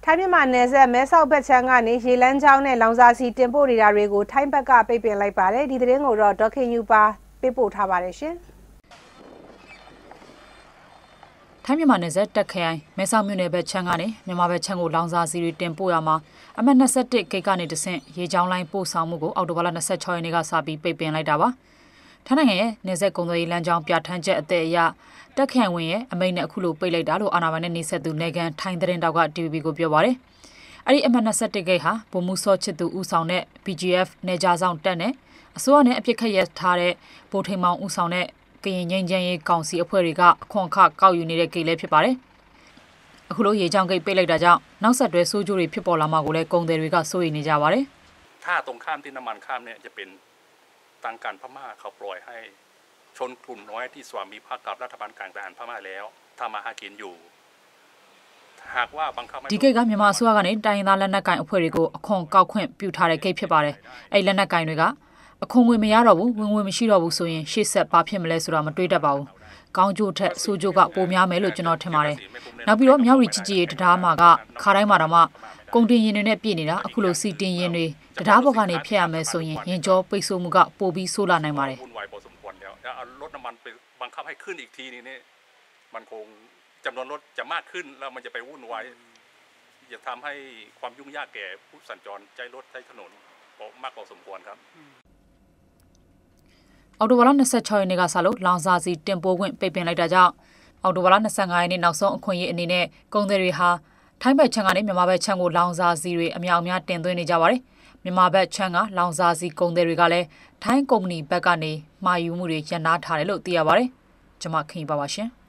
ထိုင်းမြန်မာနယ်စပ်မဲဆောက်ဘက်ချမ်းကနေရေလန်းချောင်းနဲ့လောင်စာစီတင်ပို့နေတာတွေကိုထိုင်းဘက်ကပိတ်ပင်လိုက်ပါတယ်ဒီသတင်းကိုတော့ဒေါက်ခင်ယူပါပေးပို့ထားပါတယ်ရှင်ထိုင်းမြန်မာနယ်စပ်တက်ခရိုင်မဲဆောက်မြို့နယ်ဘက်ချမ်းကနေမြန်မာဘက်ချမ်းကိုလောင်စာစီတွေတင်ပို့ရမှာအမှတ်21ဂိတ်ကနေတဆင့်ရေချောင်းလိုင်းပို့ဆောင်မှုကိုအောက်တိုဘာလ26ရက်နေ့ကစပြီးပိတ်ပင်လိုက်တာပါထိုင်းနိုင်ငံရဲ့နယ်စပ်ကုန်သွယ်ရေးလမ်းကြောင်းပြဋ္ဌာန်းချက်အသစ်အရတက်ခရိုင်ဝင်ရဲ့အမိန့်နဲ့အခုလိုပိတ်လိုက်တာလို့အာဏာပိုင်နဲ့နှိစက်သူနေကန်ထိုင်းသတင်းတောက်က TVB ကိုပြောပါတယ်အဲ့ဒီအမှတ်21ဂိတ်ဟာဗိုလ်မှူးစောချစ်သူဦးဆောင်တဲ့ BGF နယ်ခြားဆောင်တပ်နဲ့အစိုးရနဲ့အပြစ်ခတ်ရထားတဲ့ဗိုလ်ထိန်မောင်ဦးဆောင်တဲ့ကရင်ငိမ့်ချမ်းရေးကောင်စီအဖွဲ့တွေကအခွန်အခကောက်ယူနေတဲ့ဂိတ်လည်းဖြစ်ပါတယ်။အခုလိုရေချောင်းဂိတ်ပိတ်လိုက်တာကြောင့်နောက်ဆက်တွဲဆိုးကျိုးတွေဖြစ်ပေါ်လာမှာကိုလည်းကုန်သည်တွေကစိုးရိမ်နေကြပါတယ်။ถ้าตรงข้ามที่น้ำมันข้ามเนี่ยจะเป็นทางการพม่าเขาปล่อยให้ชนกลุ่มน้อยที่สวามีภักดิ์กับรัฐบาลกลางทหารพม่าแล้วทำมาหากินอยู่หากว่าบังคับဒီဂိတ်ကမြန်မာအစိုးရကနေတိုင်းရင်းသားလက်နက်ကိုင်အဖွဲ့တွေကိုအခွန်ကောက်ခွင့်ပြုထားတဲ့ဂိတ်ဖြစ်ပါတယ်။အဲ့လက်နက်ကိုင်တွေကအခွန်ငွေမရတော့ဘူးဝင်မရှိတော့ဘူးဆိုရင်ရှေ့ဆက်ဘာဖြစ်မလဲဆိုတာမတွေးတတ်ပါဘူး။ကောင်းကျိုးထက်ဆိုးကျိုးကပိုများမယ်လို့ကျွန်တော်ထင်ပါတယ်။နောက်ပြီးတော့မြောက်ရီချစ်ကြည်တရားမှာကခါတိုင်းမှာတော့မှကုန်တင်ရင်တွေနဲ့ပြည်နေတာအခုလိုစီတင်ရင်တွေတရားဘော်ကနေဖျက်ရမယ်ဆိုရင်ရင်ကျော်ပိတ်ဆို့မှုကပိုပြီးဆိုးလာနိုင်ပါတယ်။รถน้ำมันไปบังคับให้ขึ้นอีกทีนี้เนี่ยมันคงจำนวนรถจะมากขึ้นแล้วมันจะไปวุ่นวายจะทำให้ความยุ่งยากแก่ผู้สัญจรใช้รถใช้ถนนมากพอสมควรครับအော်တိုဘာလ26ရက်နေ့ကစလို့လောင်စာစီတင်ပို့ခွင့်ပိတ်ပင်လိုက်တာကြောင့်အော်တိုဘာလ25ရက်နေ့နောက်ဆုံးအခွင့်အရေးအနေနဲ့ကုန်သည်တွေဟာထိုင်းဘက်ချမ်းကနေမြန်မာဘက်ချမ်းကိုလောင်စာစီတွေအများအများတင်သွင်းနေကြပါတယ်မြန်မာဘက်ချမ်းကလောင်စာစီကုန်သည်တွေကလည်းထိုင်းကုမ္ပဏီဘက်ကနေမှာယူမှုတွေရန်နာထားတယ်လို့သိရပါတယ်ကျွန်မခင်ပါပါရှင်